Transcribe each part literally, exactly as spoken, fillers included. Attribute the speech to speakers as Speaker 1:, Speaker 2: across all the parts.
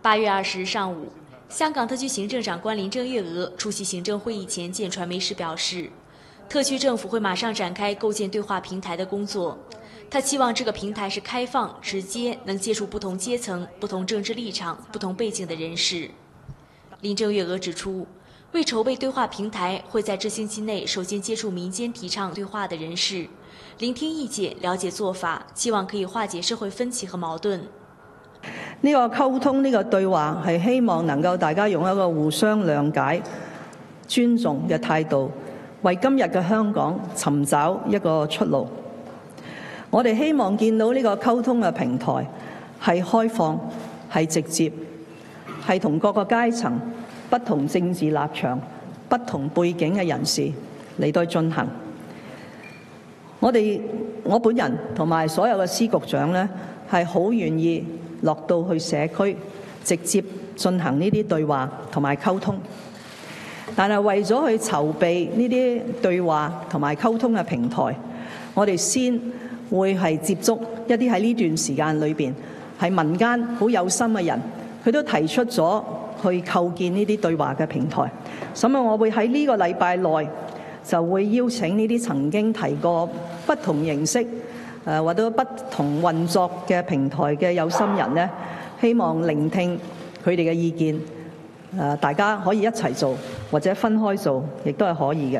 Speaker 1: 八月二十日上午，香港特区行政长官林郑月娥出席行政会议前见传媒时表示，特区政府会马上展开构建对话平台的工作。他期望这个平台是开放、直接，能接触不同阶层、不同政治立场、不同背景的人士。林郑月娥指出，为筹备对话平台，会在这星期内首先接触民间提倡对话的人士，聆听意見，了解做法，希望可以化解社會分歧和矛盾。
Speaker 2: 呢個溝通，呢個對話係希望能夠大家用一個互相諒解、尊重嘅態度，為今日嘅香港尋找一個出路。我哋希望見到呢個溝通嘅平台係開放、係直接、係同各個階層、不同政治立場、不同背景嘅人士嚟到進行。我哋我本人同埋所有嘅司局長呢，係好願意落到去社區，直接進行呢啲對話同埋溝通。但係為咗去籌備呢啲對話同埋溝通嘅平台，我哋先會係接觸一啲喺呢段時間裏邊係民間好有心嘅人，佢都提出咗去構建呢啲對話嘅平台。咁啊，我會喺呢個禮拜內就會邀請呢啲曾經提過不同形式誒或者不同運作嘅平台嘅有心人呢，希望聆聽佢哋嘅意見，誒大家可以一齊做或者分開做，亦都係可以嘅。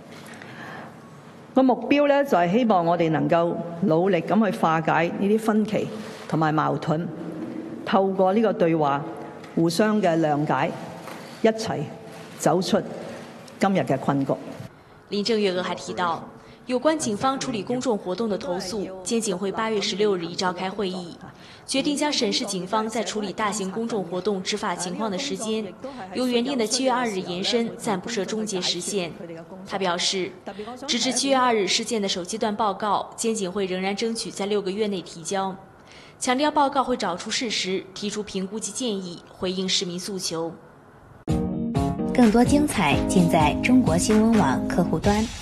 Speaker 2: 個目標呢，就係希望我哋能夠努力咁去化解呢啲分歧同埋矛盾，透過呢個對話互相嘅諒解，一齊走出今日嘅困局。
Speaker 1: 林郑月娥还提到，有关警方处理公众活动的投诉，监警会八月十六日已召开会议，决定将审视警方在处理大型公众活动执法情况的时间，由原定的七月二日延伸，暂不设终结时限。他表示，直至七月二日事件的首阶段报告，监警会仍然争取在六个月内提交，强调报告会找出事实，提出评估及建议，回应市民诉求。
Speaker 3: 更多精彩尽在中国新闻网客户端。